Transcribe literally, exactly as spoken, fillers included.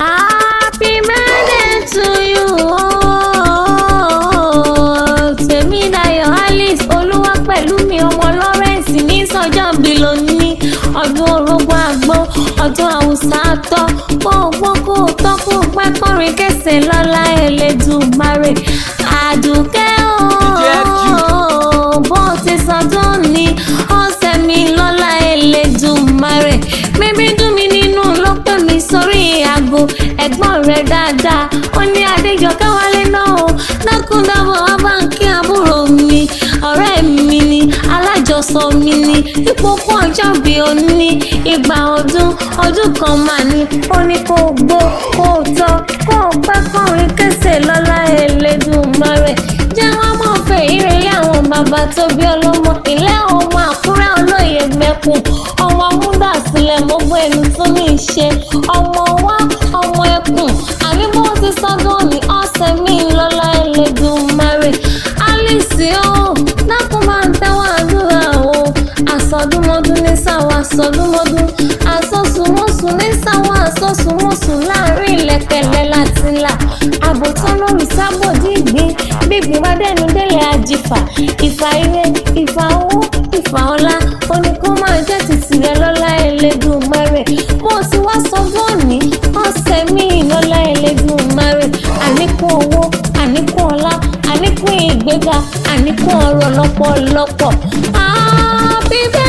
Happy birthday to you. Tèmídayọ̀ Alice Olúwapẹ̀lúmi ọmọ Lawrence ní sọjọ́ bí lónìí. Ọdún orógbó àgbọ̀, ọdún àwùsá tọ́. Kó gbọ́ kó tọ́ kó pẹ́ kọrin kẹsẹ̀ lọ́lá Elédùmarè. Àdùkẹ́ o, bó ti sọdún ní ọ̀sẹ̀ mi lọ́lá Elédùmarè. Bébí dùn mí nínú ló pè mí sórí aago. Ẹ̀gbọ́n rẹ̀ dáadáa, ó ní Adéjọkẹ́ wálé náà o. Dákúndábọ̀ wá bá ń kí àbúrò mi. Ọ̀rẹ́ mi ni, alájọsọ mi ni. Ipò kún ọjọ́ bí o ní ìgbà ọdún. Ọdún kan mà ní, ó ní kó gbó, kó tọ́, kó pẹ́ kọrin kẹsẹ̀ lọ́lá Elédùmarè. Jẹ́ wọ́n mọ̀ fẹ́ ìrẹ̀lẹ̀ àwọn bàbá tó bí ọlọ́mọ. Ilé ọmọ Àkúrẹ́ olóyè gbẹ̀kùn. Ọmọ múdà sílẹ̀ mọ́gbọ́n ẹni tó ní ṣe. Ọmọ wa, ọmọ ẹkùn. Àní bó ti sọdún ní ọ̀sẹ̀ mi lọ́lá Elédùmarè. Alice o, dákun máa ń tẹ́wọ́ àdúrà o. Àsọdúnmọ́dún ní sáwọ́ àsọdúnmọ́dún. Àsọsùnmọ́sùn ní sáwọ́ àsọsùnmọ́sùn láàrin ìlẹ̀kẹ̀lẹ̀ láti là. Àbòtán lórí sábòdì ìgbín. Bíbí wá dẹnu délé àjìfà. Ìfà ire, ìfà owó, ìfà ọlá. Ó ní kó máa jẹ́ títì rẹ̀ lọ́lá Elédùmarè. Mo ti wá sọdún òní, ọ̀sẹ̀ mi lọ́lá Elédùmarè. Àníkún owó, àníkún ọlá, àníkún ìgbéga, àníkún ọrọ̀ lọ́pọ̀lọpọ̀. Happy birthday.